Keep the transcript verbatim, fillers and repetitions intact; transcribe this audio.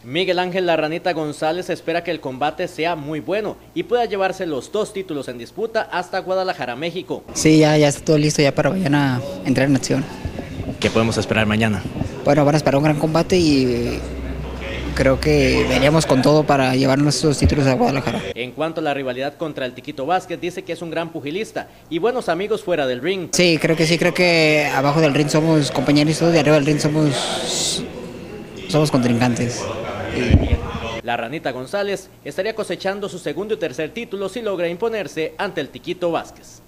Miguel Ángel La Ranita González espera que el combate sea muy bueno y pueda llevarse los dos títulos en disputa hasta Guadalajara, México. Sí, ya, ya está todo listo ya para mañana entrar en acción. ¿Qué podemos esperar mañana? Bueno, van a esperar un gran combate y creo que veníamos con todo para llevarnos esos títulos a Guadalajara. En cuanto a la rivalidad contra el Tiquito Vázquez, dice que es un gran pugilista y buenos amigos fuera del ring. Sí, creo que sí, creo que abajo del ring somos compañeros y todos, y arriba del ring somos, somos contrincantes. La Ranita González estaría cosechando su segundo y tercer título si logra imponerse ante el Tiquito Vázquez.